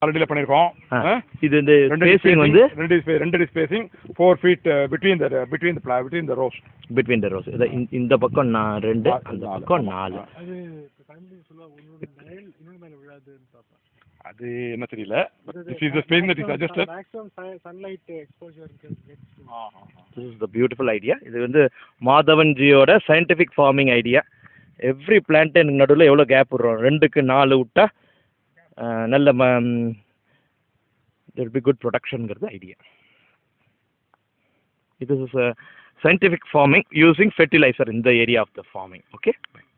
Already பண்ணிருக்கோம். இது இந்த ஸ்பேசிங் வந்து ரெண்டு spacing 4 feet between the rows. Between the rows. இந்த பக்கம் 2 அந்த பக்கம் 4. அது டைம்லி சொல்ல உன்னோட நைல் இன்னொரு மேல விழாதுன்னு பாப்பா. அது என்ன தெரியல. This is the spacing that is suggested. Maximum sunlight exposure gets to. This is the beautiful idea. இது வந்து Madhavan ஜியோட scientific farming idea. Every plant நடுவுல எவ்வளவு கேப் விடுறோம் 2க்கு 4 விட்டா நல்ல there will be good productionங்கிறது idea. This is a scientific farming using fertilizer in the area of the farming. Okay.